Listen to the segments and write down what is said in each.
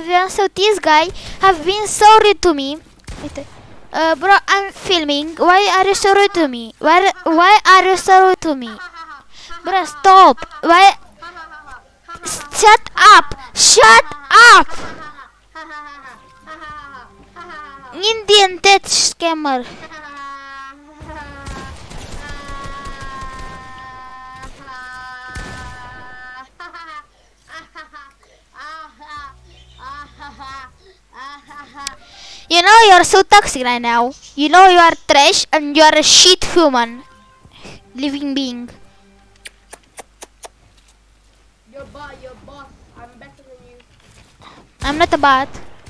everyone. So this guy have been so rude to me. Wait, bro, I'm filming. Why are you so rude to me? Why are you so rude to me? Bro, stop. Why? Shut up. Shut up. Indian tech scammer. You know you're so toxic right now. You know you are trash and you are a shit human. Living being. You're boss. I'm better than you. I'm not a bot.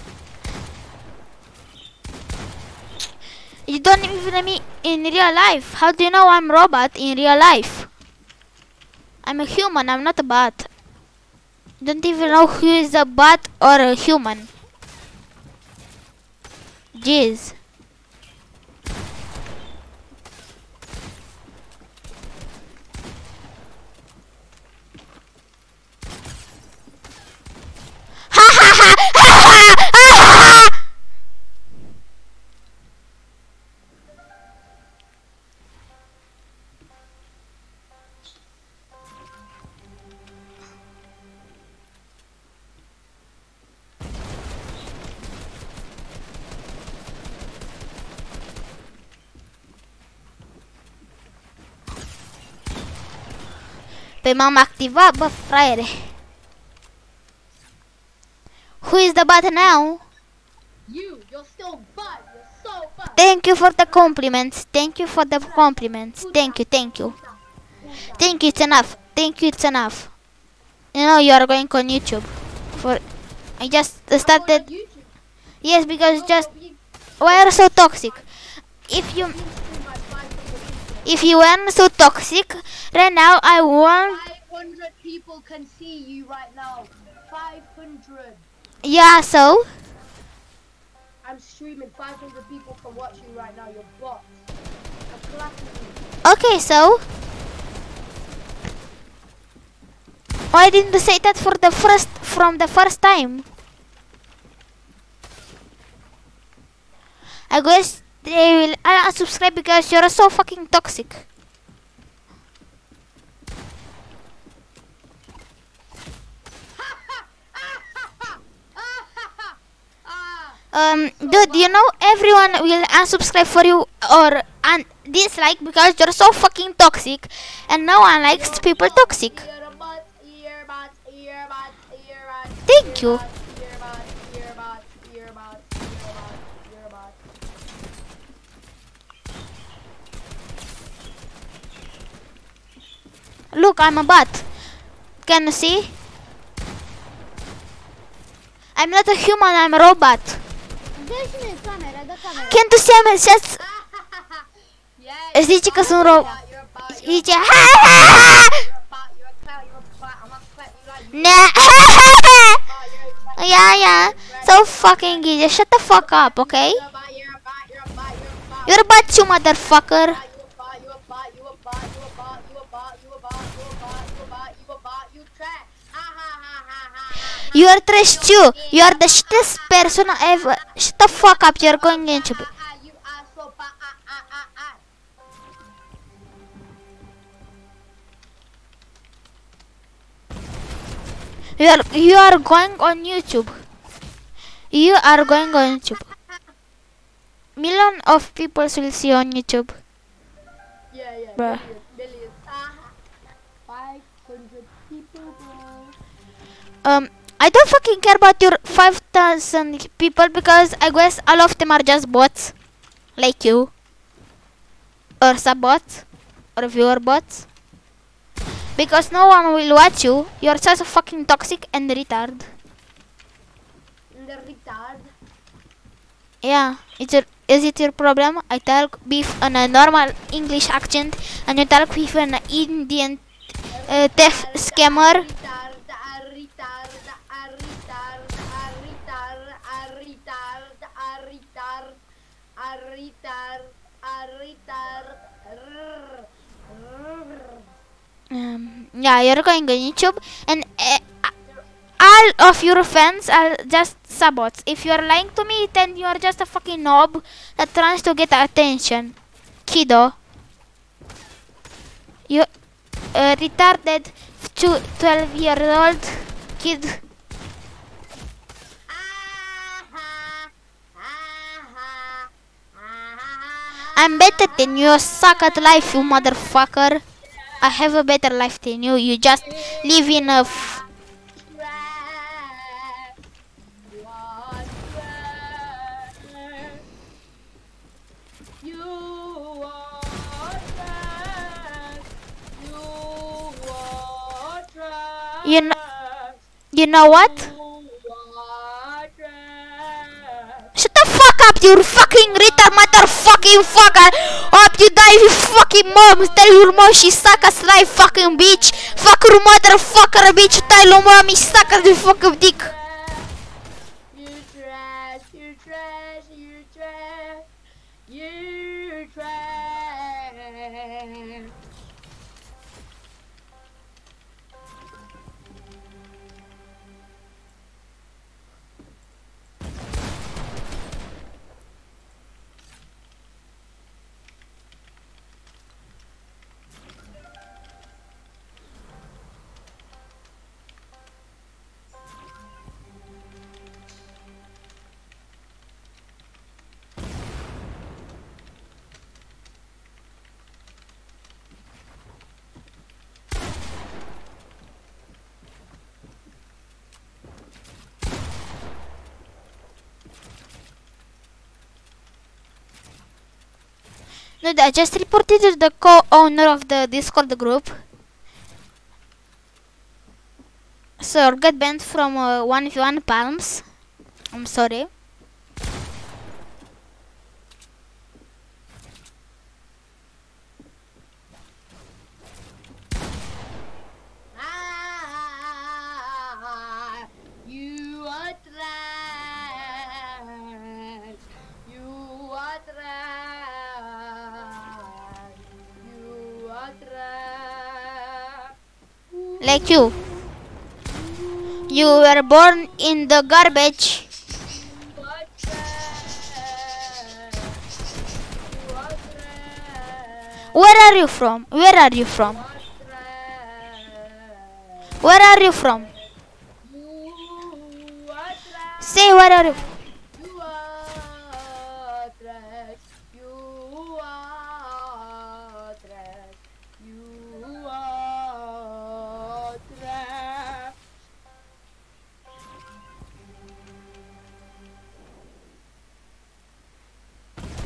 You don't even know me in real life. How do you know I'm a robot in real life? I'm a human, I'm not a bot. Don't even know who is a bot or a human. Jeez. Memang aktiva ba frere? Who is the bot now? You're still butt. You're so butt. Thank you for the compliments. Thank you for the compliments. Thank you, thank you. Thank you, it's enough. Thank you, it's enough. You know you are going on YouTube. I just started. Yes, because just why are you so toxic? If you weren't so toxic, right now I want 500 people can see you right now. 500. Yeah, so I'm streaming. 500 people can watch you right now. You're bots. I'm clapping you. okay, so why didn't you say that from the first time? I guess they will unsubscribe because you're so fucking toxic. Dude, you know everyone will unsubscribe for you or dislike because you're so fucking toxic, and no one likes people toxic. Thank you. Look, I'm a bot. Can you see? I'm not a human, I'm a robot. Can't you see I'm just... Zice că sunt robot. Zice... Yeah. So fucking easy. Shut the fuck up, okay? You're a bot, you motherfucker. You are trash too. You are the shittest person ever. Shut the fuck up. You're going into it. You are going on YouTube. You are going on YouTube. Million of people will see on YouTube. Yeah. Bruh. Millions. 500 people, bro. I don't fucking care about your 5,000 people because I guess all of them are just bots. Like you. Or sub-bots. Or viewer bots. Because no one will watch you. You're such a fucking toxic and retard. The retard? Yeah. Is it your problem? I talk beef on a normal English accent and you talk with an Indian theft scammer. Yeah, you're going on YouTube and all of your fans are just Ursa bots. If you are lying to me, then you are just a fucking knob that tries to get attention. Kiddo. You retarded 12-year-old kid. I'm better than you. Suck at life, you motherfucker. I have a better life than you. You just live in a You know what? Shut the fuck up, you fucking retard motherfucking fucker! Hope you die with fucking mom! Tell your mom she suck ass life, fucking bitch! Fuck your motherfucker, bitch! Tell your mom she suck ass the fucking dick! You trash, you trash, you trash, you trash. Dude, I just reported to the co-owner of the Discord group. Sir, get banned from 1v1 Palms. I'm sorry. You are trash. You are trash. You are trash. Like you. You were born in the garbage. You are trash. You are trash. Where are you from? Where are you from? Where are you from? You are trash. Say where are you?